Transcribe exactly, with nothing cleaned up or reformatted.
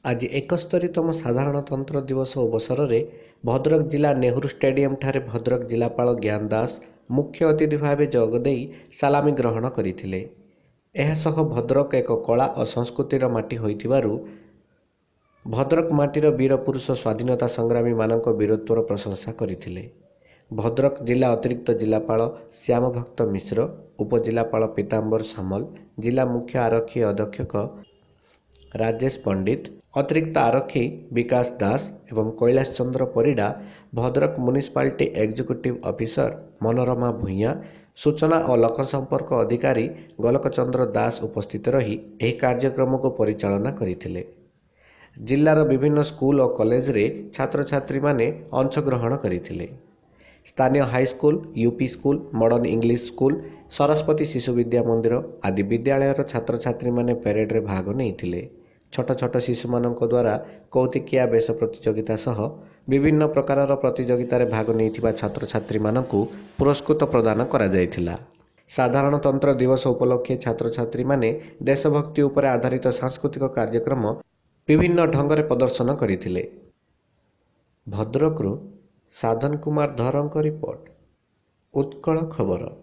ଆଜି ଏକସ୍ତରୀତମ ସାଧାରଣତନ୍ତ୍ର ଦିବସ ଅବସରରେ ଭଦ୍ରକ ଜିଲ୍ଲା ନେହେରୁ ଷ୍ଟାଡିୟମ ଠାରେ ଭଦ୍ରକ ଜିଲ୍ଲାପାଳ ଜ୍ଞାନ ଦାସ ମୁଖ୍ୟ ଅତିଥି ଭାବେ ଯୋଗଦେଇ ସାଲାମି ଗ୍ରହଣ କରିଥିଲେ। ଏହାସହ ଭଦ୍ରକ ଏକ କଳା ଓ ସଂସ୍କୃତିର ମାଟି ହୋଇଥିବାରୁ ଭଦ୍ରକ ମାଟିର ବୀର ପୁରୁଷ ସ୍ୱାଧୀନତା ସଂଗ୍ରାମୀମାନଙ୍କ ବୀରତ୍ୱର ପ୍ରଶଂସା କରିଥିଲେ। ଭଦ୍ରକ ଜିଲ୍ଲା ଅତିରିକ୍ତ ଜିଲ୍ଲାପାଳ ଶ୍ୟାମଭକ୍ତ ମିଶ୍ର, ଉପଜିଲ୍ଲାପାଳ ପୀତାମ୍ବର ସାମଲ, ଜିଲ୍ଲା ମୁଖ୍ୟ ଆରକ୍ଷୀ ଅଧୀକ୍ଷକ ରାଜେଶ ପଣ୍ଡିତ, ଅତିରିକ୍ତ ଆରକ୍ଷୀ ବିକାଶ ଦାସ ଏବଂ Kailash Chandra Parida, Bhadrak municipality executive officer Manorama Bhuyan, ସୂଚନା ଓ ଲୋକସମ୍ପର୍କ ଅଧିକାରୀ ଗୋଲକ ଚନ୍ଦ୍ର ଦାସ ଉପସ୍ଥିତ ରହି ଏହି କାର୍ଯ୍ୟକ୍ରମକୁ ପରିଚାଳନା କରିଥିଲେ। ଜିଲ୍ଲାର ବିଭିନ୍ନ ସ୍କୁଲ ଓ କଲେଜରେ ଛାତ୍ରଛାତ୍ରୀମାନେ ଅଂଶଗ୍ରହଣ କରିଥିଲେ। ସ୍ଥାନୀୟ high school, UP school, modern English school, Saraswati Shishu Vidya ମନ୍ଦିର ଆଦି ବିଦ୍ୟାଳୟର ଛାତ୍ରଛାତ୍ରୀମାନେ ପ୍ୟାରେଡରେ ଭାଗ ନେଇଥିଲେ। ଛୋଟ ଛୋଟ ଶିଶୁମାନଙ୍କ ଦ୍ୱାରା କୌତୁକିଆ ବେଶ ପ୍ରତିଯୋଗିତା ସହ ବିଭିନ୍ନ ପ୍ରକାରର ପ୍ରତିଯୋଗିତାରେ ଭାଗ ନେଇଥିବା ଛାତ୍ରଛାତ୍ରୀମାନଙ୍କୁ ପୁରସ୍କୃତ ପ୍ରଦାନ କରାଯାଇଥିଲା। ସାଧାରଣତନ୍ତ୍ର ଦିବସ ଉପଲକ୍ଷେ ଛାତ୍ରଛାତ୍ରୀମାନେ ଦେଶଭକ୍ତି ଉପରେ ଆଧାରିତ ସାଂସ୍କୃତିକ କାର୍ଯ୍ୟକ୍ରମ ବିଭିନ୍ନ ଢଙ୍ଗରେ ପ୍ରଦର୍ଶନ କରିଥିଲେ। ଭଦ୍ରକରୁ ସାଧନ କୁମାର ଧରଙ୍କ ରିପୋର୍ଟ, ଉତ୍କଳ ଖବର।